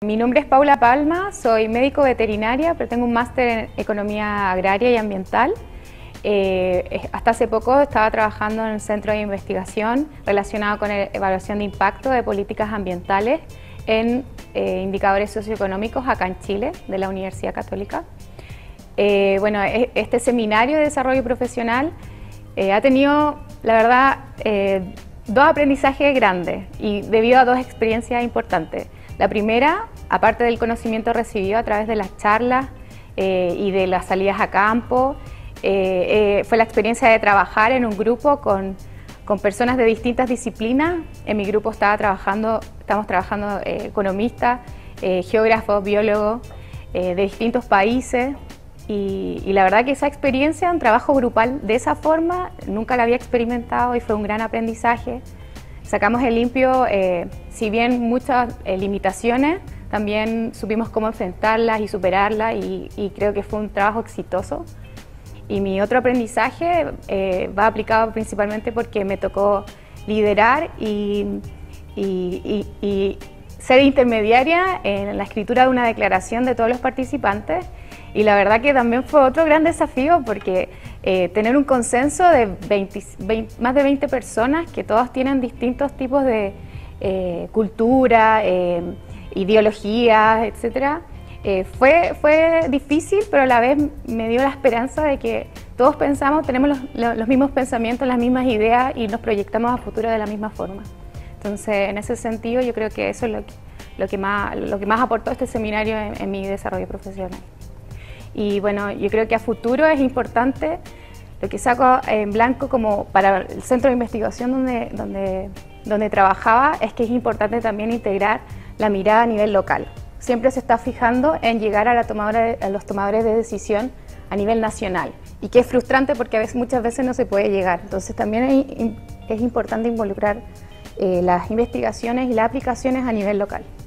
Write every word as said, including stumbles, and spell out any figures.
Mi nombre es Paula Palma, soy médico veterinaria, pero tengo un máster en Economía Agraria y Ambiental. Eh, hasta hace poco estaba trabajando en el centro de investigación relacionado con la evaluación de impacto de políticas ambientales en eh, indicadores socioeconómicos acá en Chile, de la Universidad Católica. Eh, bueno, este seminario de desarrollo profesional eh, ha tenido, la verdad, eh, dos aprendizajes grandes y debido a dos experiencias importantes. La primera, aparte del conocimiento recibido a través de las charlas eh, y de las salidas a campo, eh, eh, fue la experiencia de trabajar en un grupo con, con personas de distintas disciplinas. En mi grupo estaba trabajando, estamos trabajando eh, economistas, eh, geógrafos, biólogos eh, de distintos países y, y la verdad que esa experiencia, un trabajo grupal de esa forma, nunca la había experimentado y fue un gran aprendizaje. Sacamos en limpio, eh, si bien muchas eh, limitaciones, también supimos cómo enfrentarlas y superarlas y, y creo que fue un trabajo exitoso. Y mi otro aprendizaje eh, va aplicado principalmente porque me tocó liderar y, y, y, y ser intermediaria en la escritura de una declaración de todos los participantes. Y la verdad que también fue otro gran desafío porque eh, tener un consenso de veinte, veinte, más de veinte personas que todos tienen distintos tipos de eh, cultura, eh, ideologías, etcétera, eh, fue, fue difícil, pero a la vez me dio la esperanza de que todos pensamos, tenemos los, los mismos pensamientos, las mismas ideas y nos proyectamos a futuro de la misma forma. Entonces, en ese sentido, yo creo que eso es lo que, lo que, más, lo que más aportó este seminario en, en mi desarrollo profesional. Y bueno, yo creo que a futuro es importante, lo que saco en blanco como para el centro de investigación donde, donde, donde trabajaba, es que es importante también integrar la mirada a nivel local. Siempre se está fijando en llegar a, la tomadora de, a los tomadores de decisión a nivel nacional y que es frustrante porque a veces, muchas veces no se puede llegar. Entonces también es, es importante involucrar eh, las investigaciones y las aplicaciones a nivel local.